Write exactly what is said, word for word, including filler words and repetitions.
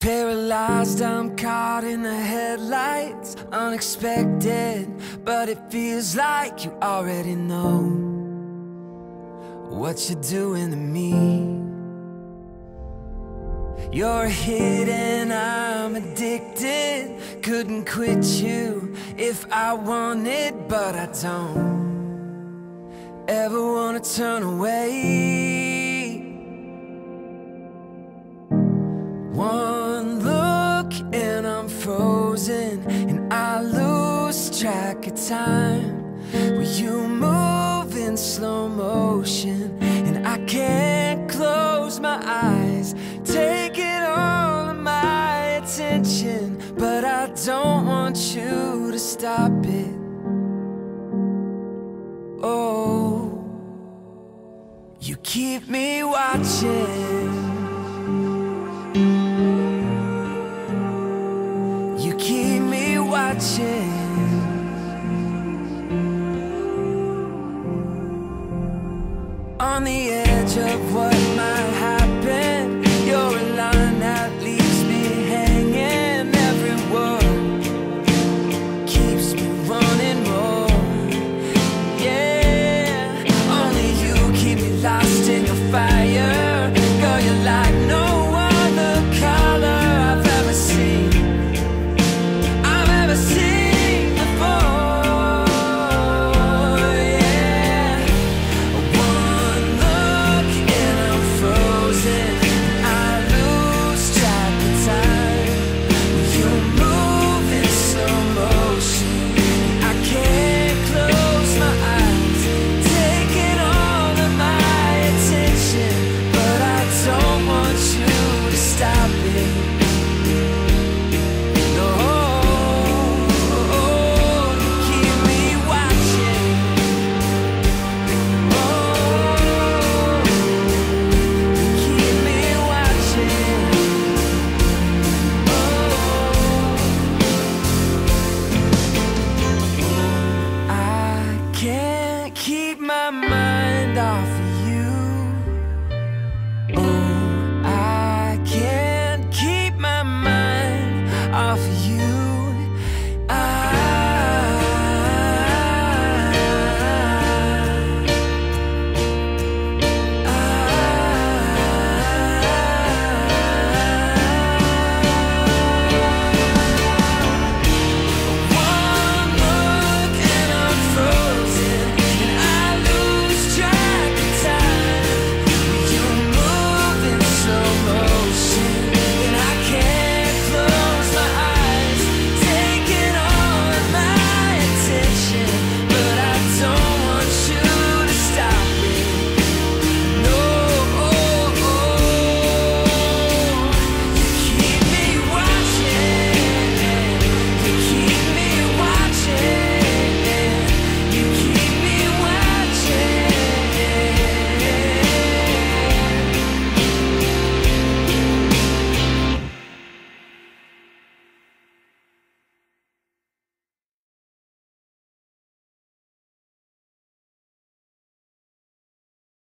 Paralyzed, I'm caught in the headlights. Unexpected, but it feels like you already know what you're doing to me. You're a hit and I'm addicted. Couldn't quit you if I wanted, but I don't ever wanna turn away. One look and I'm frozen, and I lose track of time. When you move in slow motion, and I can't close my eyes, taking all of my attention, but I don't want you to stop it. Oh, you keep me watching. You keep me watching. On the edge of what